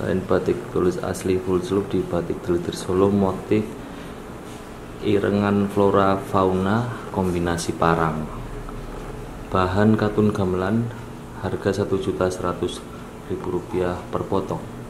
Kain batik tulis asli full sloop di Batik Glider Solo, motif irengan flora fauna kombinasi parang. Bahan katun gamelan, harga Rp1.100.000 per potong.